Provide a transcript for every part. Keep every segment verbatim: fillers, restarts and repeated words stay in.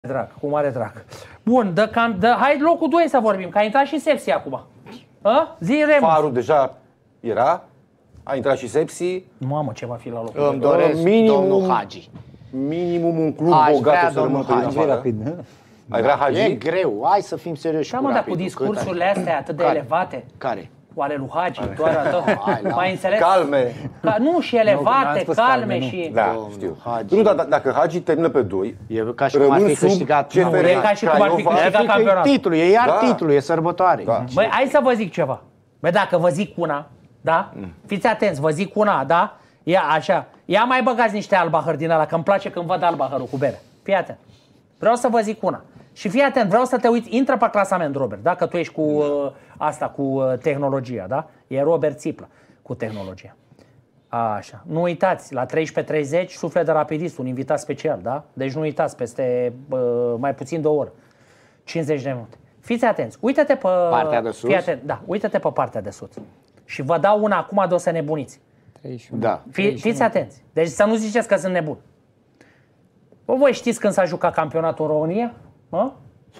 drag, cu mare drag. Bun, dă cam, dă, hai locul doi să vorbim, că a intrat și Sepsi acum. A? Zi, Remus. Farul deja era, a intrat și Sepsi. Mamă, ce va fi la locul Îmi doresc minimum, domnul Hagi. Minimum un club Aș bogat vrea să rămână pe Hagi. afară. Ai vrea Hagi? E greu, hai să fim serioși Da, cu mă, dar Rapidul. cu discursurile astea atât de Care? elevate. Care? Oale lui Hagi, doar atât. Mai înțeles? Calme. Ca, nu, și elevate, nu, calme, calme, și... Da, Domnul știu. Hagi. Nu, dar dacă Hagi termină pe doi, E ca și cum ar fi câștigat C F R, Nu, e ca și cum ar fi Craiova, câștigat campionatul. titlul, e iar Da. titlul, e sărbătoare. Da. Băi, hai să vă zic ceva. Băi, dacă vă zic una, da? Fiți atenți, vă zic una, da? Ia așa, ia mai băgați niște albahăr din ăla, că îmi place când văd albahărul cu bere. Fii atent. Vreau să vă zic una. Și fii atent, vreau să te uiți, intră pe clasament, Robert, da? Că tu ești cu uh, asta, cu uh, tehnologia, da? E Robert Țiplă cu tehnologia. Așa. Nu uitați, la treisprezece treizeci, Suflet de Rapidist, un invitat special, da? Deci nu uitați, peste uh, mai puțin de o oră. cincizeci de minute. Fiți atenți, uită-te pe... Partea de sus? Fii atent, da, uită-te pe partea de sus. Și vă dau una acum de o să nebuniți. treizeci și unu. Da. Fii, fiți atenți. Deci să nu ziceți că sunt nebun. Bă, voi știți când s-a jucat campionatul în România? Mă?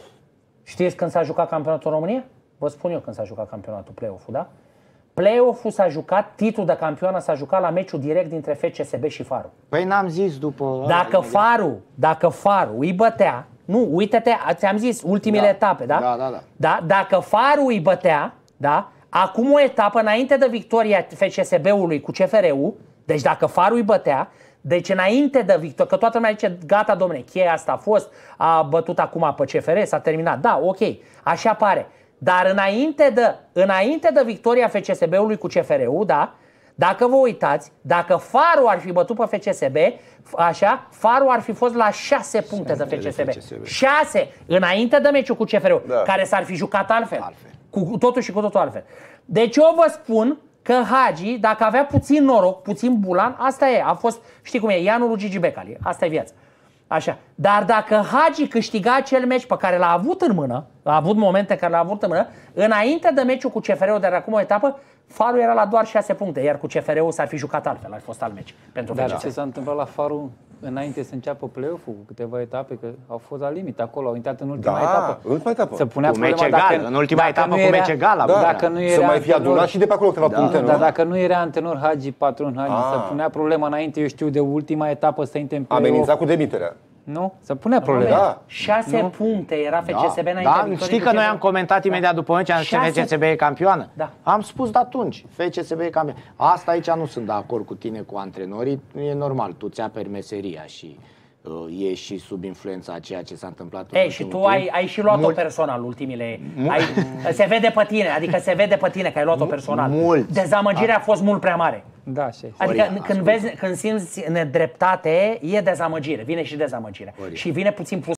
Știți când s-a jucat campionatul în România? Vă spun eu când s-a jucat campionatul play-off-ul, da? Play-off-ul s-a jucat, titlul de campioană s-a jucat la meciul direct dintre F C S B și Farul. Păi n-am zis după... Dacă Farul, dacă Farul îi bătea, nu, uite-te, ți-am zis, ultimele Da. etape, da? Da, da, da. Da? Dacă Farul îi bătea, da? Acum o etapă înainte de victoria F C S B-ului cu C F R-ul, deci dacă Farul îi bătea, deci înainte de victorie, că toată lumea zice, gata domne, cheia asta a fost, a bătut acum pe C F R, s-a terminat. Da, ok, așa pare. Dar înainte de, înainte de victoria F C S B-ului cu C F R-ul, da, dacă vă uitați, dacă Farul ar fi bătut pe F C S B, așa, Farul ar fi fost la șase puncte de F C S B. șase înainte de meciul cu C F R-ul, Da. care s-ar fi jucat altfel. Altfel. Cu totul și cu totul altfel. Deci eu vă spun că Hagi, dacă avea puțin noroc, puțin bulan, asta e, a fost, știi cum e, Ianul lui Gigi Becali, asta e viața. Așa. Dar dacă Hagi câștiga acel meci pe care l-a avut în mână, a avut momente care l-a avut în mână, înainte de meciul cu C F R-ul, dar acum o etapă, Farul era la doar șase puncte, iar cu C F R-ul s-ar fi jucat altfel, ar fi fost alt meci pentru Dar F C S B. ce s-a întâmplat la Farul înainte să înceapă play-off-ul, cu câteva etape, că au fost la limit acolo, au intrat în ultima Da, etapă. în ultima etapă. Se punea Cu meci problema egal, dacă, în ultima dacă etapă nu cu era, meci egal. Da. Da. Dacă nu Să era mai fi antenor, adunat și de pe acolo câteva puncte, nu? dar dacă nu era antenor Hagi, patron Hagi, Ah. să punea problema înainte, eu știu, de ultima etapă să intre în play-off. Amenința cu demiterea. Nu? Să punea problema. Da. șase puncte era F C S B înainte Da, victoriei știi cu că C F R. noi am comentat imediat după meci, am zis că Șase- F C S B e campioană. Da. Am spus de atunci, F C S B e campioană. Asta aici nu sunt de acord cu tine, cu antrenorii, e normal, tu ți aperi meseria și uh, ești și sub influența a ceea ce s-a întâmplat în Ei, și ultimul tu ai, timp. ai și luat-o Mult- personal ultimile... Ai, se vede pe tine, adică se vede pe tine că ai luat-o personal. Mulți. Dezamăgirea a fost mult prea mare. Da, așa este. Adică Orian, când, vezi, când simți nedreptate, e dezamăgire, vine și dezamăgire. Orian. Și vine puțin plus